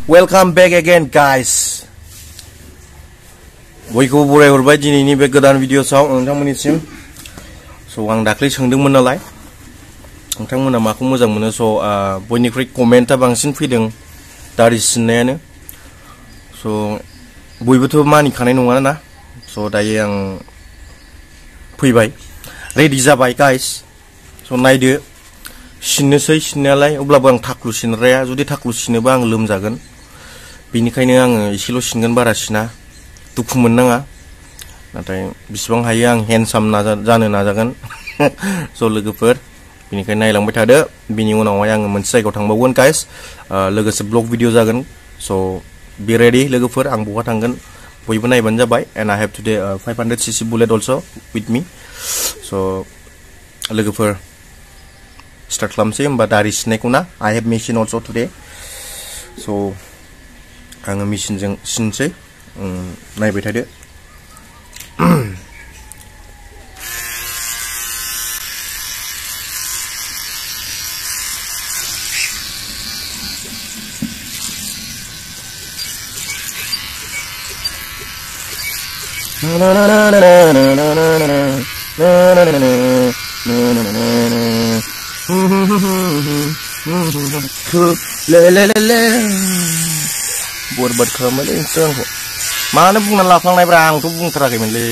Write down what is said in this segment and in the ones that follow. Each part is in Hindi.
Welcome back again, guys. Bयखौबो बरायहरबाय दिनैनि बे गोदान भिडिअ'आव नोंथांमोननिसिम। आं दाख्लै सोंदोंमोन नालाय नोंथांमोना माखौ मोजां मोनो। बयनिख्रुइ कमेन्टआ बांसिन फैदों दारि सिननायानो। बयबोथ' मानिखानाय नङा ना। दायो आं फैबाय, रेडि जाबाय गाइस। नायदो, सिननोसै सिननायालाय, अब्लाबो आं थाख्लु सिनग्राया। जुदि थाख्लु सिनोबा आं लोमजागोन, बेनिखायनो आङो एसेल' सिनगोन, बारा सिना। दुखु मोननाङा, नाथाय बिसिबां हायो आं हेन्डसाम जानो नाजागोन। लोगोफोर, बेनिखायनो नायलांबाय थादो। बिनि उनावहाय आङो मोनसे जायगायाव थांबावगोन गाइस, लोगोसे ब्लग भिडिअ जागोन। बी रेडि लोगोफोर, आं बहा थांगोन बयबो नायबानो जाबाय। And I have today 500cc Bullet also with me. लोगोफोर, स्टार्ट खालामसै होमबा दारि सिननायखौ ना। I have machine also today. आङो मेसिनजों सिनसै, नायबाय थादो। बरबाद खालामबायलै नोंसोर आंखौ। मानो बुंना लाफ्लांनायब्रा, आंथ' बुंथाराखैमोनलै।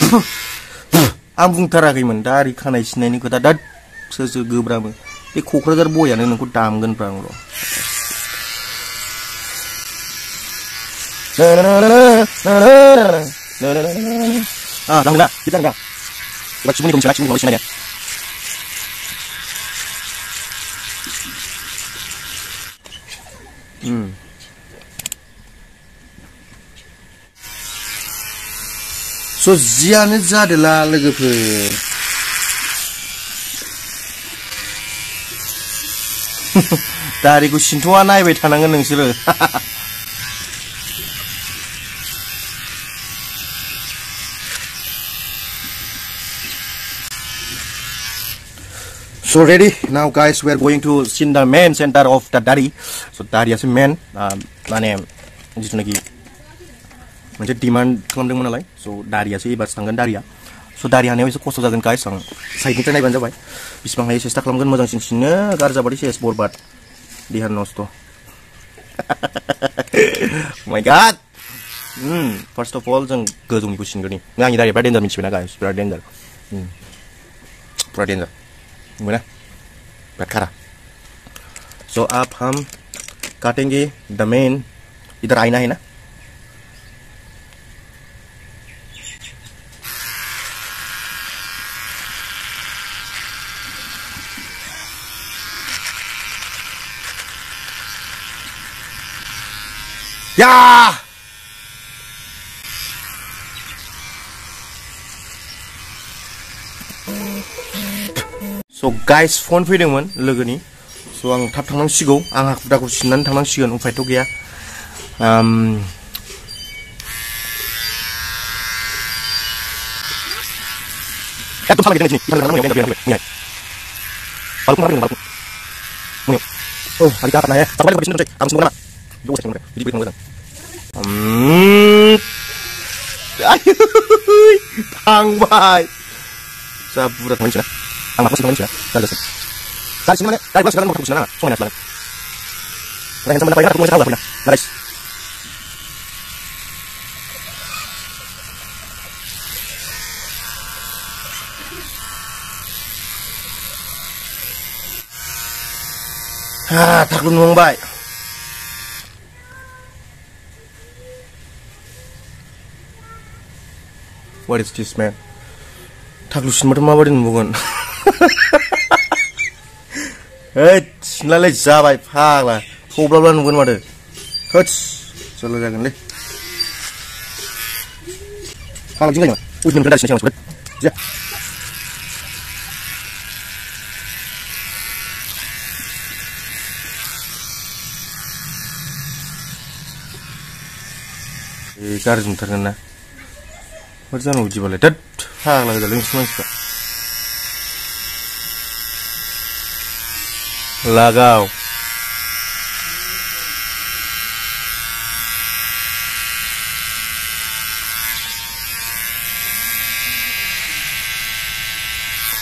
आं बुंथाराखैमोन दारि खानाय सिननायनि खोथा। दा सोर गोब्राबो, बे क'क्राझार बयानो नोंखौ दामगोनब्रा आं र'। जागोन दा, बिदि जागोन दा। एबार सुबुंनिखौ मिथिला, सुबुंनिखौ सिनायनाया। जियानो जादोला लोगोफोर। दारिखौ सिनथ'आ, नायबाय थानांगोन नोंसोरो। Ready now guys, we are going to sin the main center of the dari. Dariयासो main, माने जिथुनाखि मोनसे डिमान्ड खालामदोंमोन नालाय। दारियासो एबार थांगोन दारिया। दारि हानायाव एसे खस्थ' जागोन गाइस। आं साइडनिफ्राय नायबानो जाबाय, बिसिबां हायो सेस्था खालामगोन मोजांसिन सिननो। गाज्रि जाबाथाय सेस बरबाद, देहा नस्थ'। My God. First of all जों गोजौनिखौ सिनग्रोनि। आंनि दारिया बिराद डेन्जार, मिथिबायना गाइस, बिराद डेन्जार, पुरा डेन्जार मोना, बिराद खारा। अब हम काटेंगे द मेन। इधर आईना है ना। या गाइस, फन फैदोंमोन लोगोनि। आं थाब थांनांसिगौ। आं हाखु दाखु सिननानै थांनांसिगोन, उफायथ' गैया। थांबाय जा बुरजा थांबाय। आं माखौ सिननो मिथिया, जाजासिम दारि सिननो माने दारि सिननो थाखाय सिननो नाङा, समायनासो लानो। हेन्डसाम मोनना फैना मोनसे थावला फैना नाइस। थाख्लु नुहांबाय। What is this man? थाख्लु सिनबाथ' माबादि नुबावगोन। सिनलालाय जाबाय फाग्ला, थब्लाब्ला नुगोन माथो। सोलो जागोनलै फाग्ला, बिदिनो जायो नामा? उइथनिफ्राय दारि सिननाय सिगां गाज्रि नुथारगोन ना। माथो जानांगौ बिदिबालाय। दा फाग्ला गोजालै नोंसोर मानसिफ्रा। लगाओ।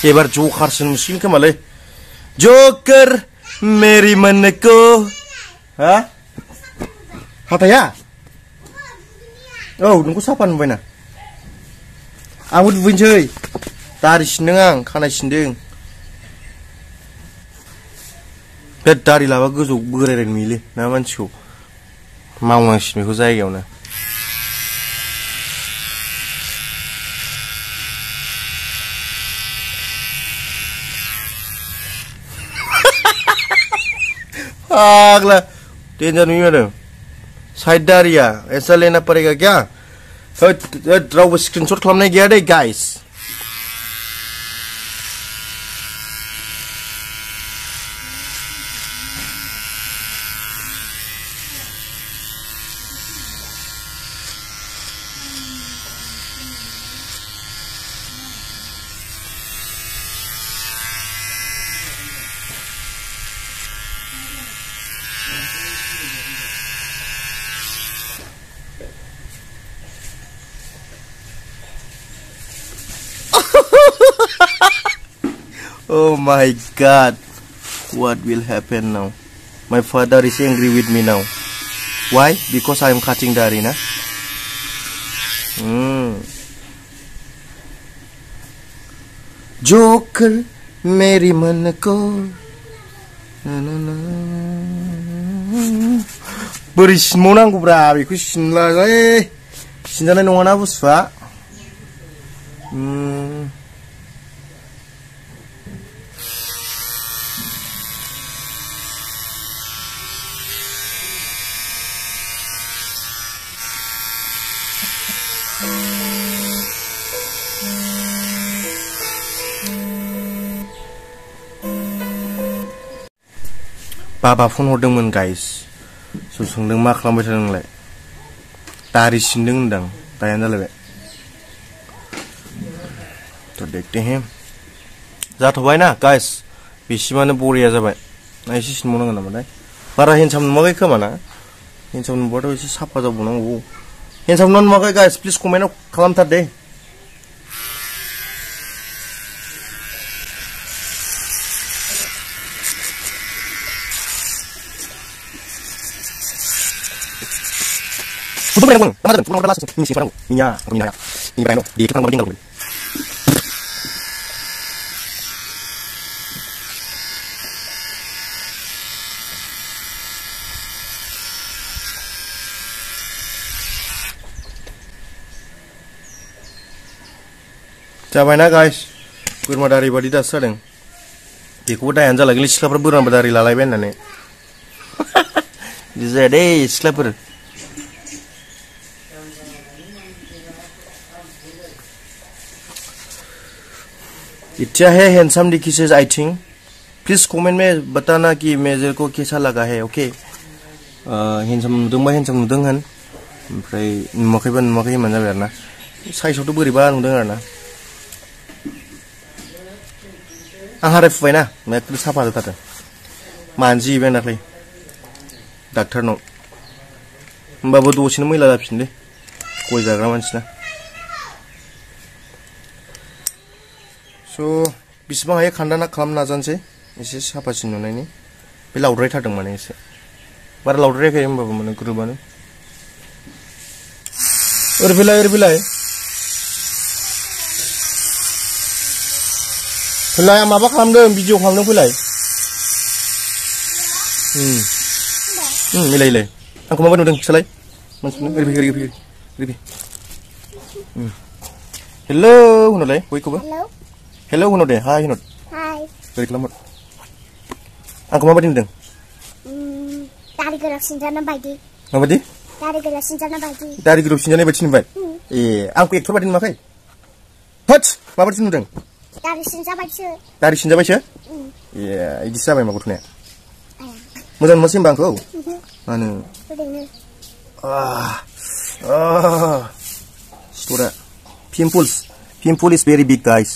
एबार जकारसो नुसिगोन खोमालै जकार मेरि मनखौ हा हाथाया औ नोंखौ साफा नुबायना आंबो दुगैनोसै दारि सिनदों आं खानाय सिनदों बे दारि लाबा गोजौ बोरायराय नुयोलै ना मानसिखौ मावनांसिगोन बेखौ जायगायावनो Agla, danger नुयो आरो साइड दारिया ऐसा लेना पड़ेगा क्या रावबो स्क्रिनशट खालामनाय गैया दे guys Oh my God, what will happen now? My father is angry with me now. Why? Because I am cutting dari, na? Joker, Mary Manako. Beri simonang ku bra, beku sinla, sinjana nongana busfa. Papa phone hordोंमोन guys so सोंदों मा खालामबाय थादों नोंलाय दारि सिनदों होनदां दायानो जालायबाय तो देखते हैं जाथबाय ना guys बिसिमानो बरिया जाबाय ना एसे सिनबावनांगोन नामाथाय बारा हेन्डसाम नुवाखै खोमा ना हेन्डसाम नुबाथ' एसे साफा जाबावनांगौ हेन्डसाम नुवाखै guys प्लिज कमेन्टआव खालामथार दे Tutup bang, teman-teman, tutup nomor ini siapa dong? Minyak, ini berapa? Di kita nomor tinggal. Capai na guys, kurma dari badi dasar deng. Di kuda yang jalan lagi siapa berburan dari lalai benar nih. Jadi deh siapa? इच्छा है हैंडसम दिखिसे आई थिंक प्लीज कमेंट में बताना कि मेजर को कैसा लगा है ओके हैंडसम नुदोंबा हैंडसम नुदों होन ओमफ्राय नुवाखैबा नुवाखै होनबानो जाबाय आरोना साइजआवथ' बोरैबा नुदों आरोना आं हारायफुबायना एकदम साफा जाथारदों मानजिबाय दाख्लै डाक्टारनाव होमबाबो दसेनो मैला जाफिनदों गय जाग्रा मानसिना So, बिसिबां हायो खान्दाना खालाम नाजानोसै एसे साफासिन नुनायनि बे लावद्रायथारदों माने एसे बारा लावद्रायाखै होमबाबो माने ग्रुबानो ओरै फैलाय आं माबा खालामदों भिडिअ खालामदों फैलाय मिलायलाय आंखौ माबा नुदों फिसालाय मानसिनो ओरै फै हेलौ होनलाय बयखौबो Hello Hunod deh, hi Hunod. Hi. Beri kelamut. Aku mau apa nih? Dari grup sinjana bagi. Apa di? Dari grup sinjana bagi. Dari grup sinjana bagi nih, Pak. Aku ekor badin makai. Hot, apa di sini? Dari sinjana bagi. Dari sinjana bagi? Iya, ini siapa yang mau kutunya? Mudah mesin bangku. Mana? Sudah. Pimple is very big, guys.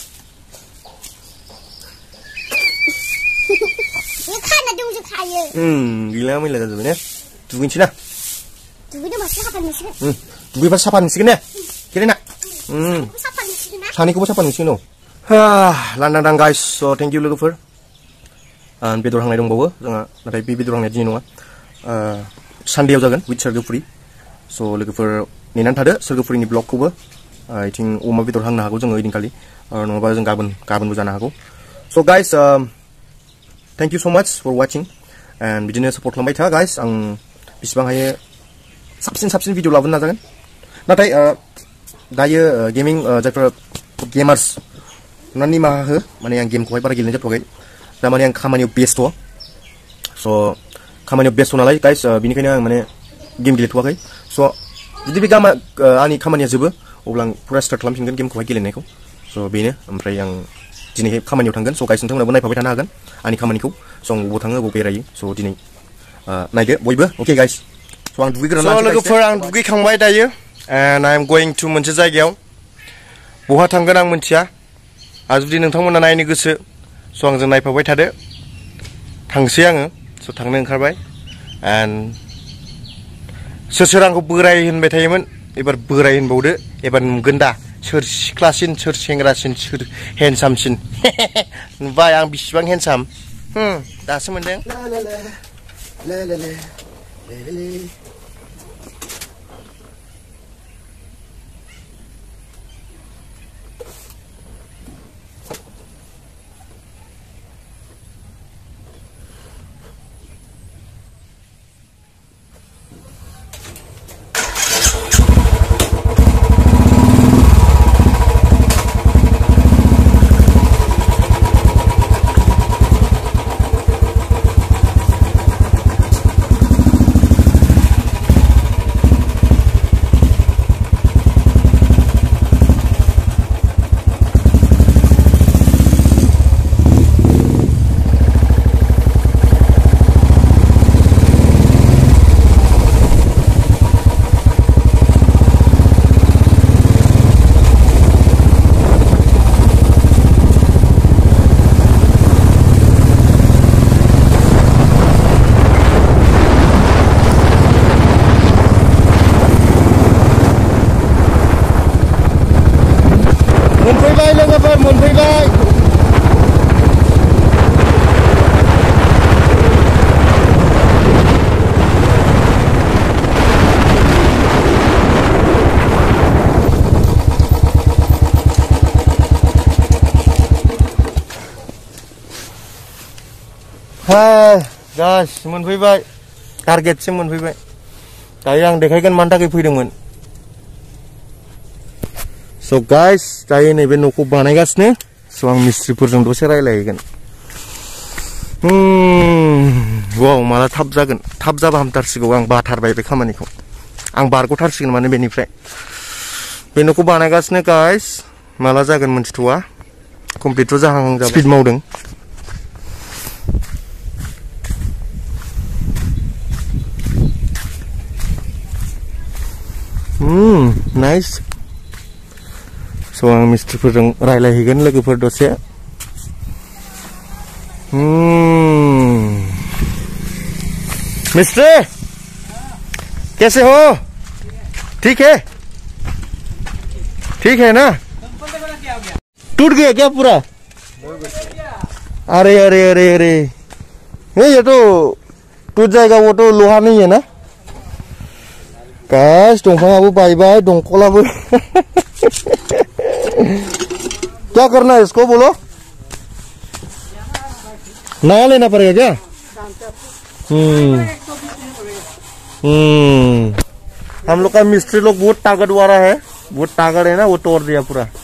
Gila mila dah tu ni. Tungguin cina. Tungguin masih apa ni sih? Tungguin pas apa ni sih ni? Kira nak? Siapa ni sih? Sani kau pas apa ni sih no? Lanang guys, so thank you logofer. Bedor hangnai dongbawo जोंहा नाथाय बे बेदर हांनाया दिनै नङा सानडेआव जागोन विथ सोरगोफुरि so लोगोफोर नेनानै थादो सोरगोफुरिनि ब्लगखौबो I think अमा बेदर हांनो हागौ जोङो ओइदिनखालि नङाबा जों गाबोनबो जानो हागौ so guys thank you so much for watching and बिदिनो support खालामबाय था guys आं बिसिबां हायो साबसिन भिडिअ लाबोनो नाजागोन नाथाय दायो गेमिं जायफोर गेमार्स नानि माहा हो माने आं गेमखौहाय बारा गेलेनाय जाथ'वाखै दा माने आं खामानियाव बेस्थ' स' खामानियाव बेस्थ' नालाय गाइस बिनिखायनो आं माने गेम गेलेथ'वाखै स' जुदि बे आंनि खामानिया जोबो अब्ला आं पुरा स्टार्ट खालामफिनगोन गेमखौहाय गेलेनायखौ स' बेनो ओमफ्राय आं दिनैहाय खामानियाव थांगोन स' गाइस नोंथांमोनाबो नायफाबाय थानो हागोन आंनि खामानिखौ स' आं बबाव थाङो बबाव बेरायो स' दिनै नायदो बयबो अके गाइस स' आं दुगैग्रोना लानोसै लोगोफोर आं दुगैखांबाय दायो and I am going to मोनसे जायगायाव बहा थांगोन आं मिथिया आरो जुदि नोंथांमोना नायनो गोसो स' आंजों नायफाबाय थादो थांसै आङो स' थांनो ओंखारबाय एन्ड सोर आंखौ बोराय होनबाय थायोमोन एबार बोराय होनबावदो एबार नुगोन दा सोर सिख्लासिन सोर सेंग्रासिन सोर हेन्डसामसिन नुबाय आं बिसिबां हेन्डसाम दासो मोनदों मोनफैबाय लोगोफोर मोनफैबाय गाइस मोनफैबाय टारगेटसिम मोनफैबाय दायो आं देखायगोन मानि थाखाय फैदोंमोन So guys, दायो नैबे न'खौ बानायगासिनो so आं मिस्ट्रिफोरजों दसे रायलायहैगोन वाव माला थाब जागोन थाब जाबा हामथारसिगौ आं बाथारबाय बे खामानिखौ आं बारग'थारसिगोन माने बेनिफ्राय बे न'खौ बानायगासिनो गाइस माला जागोन मोनथिथ'आ कमप्लिटथ' जाहां जाबाय स्पिड मावदों नाइस So आं मिस्ट्रिफोरजों रायलायहैगोन लोगोफोर दसे मिस्ट्री कैसे हो ठीक है ना टूट गया क्या पूरा अरे ये तो टूट जाएगा वो तो लोहा नहीं है ना गाइस दंफांआबो बायबाय दंखलाबो क्या करना है इसको बोलो नया लेना पड़ेगा क्या हम लोग का मिस्त्री लोग बहुत ताकत वाला है बहुत ताकत है ना वो तोड़ दिया पूरा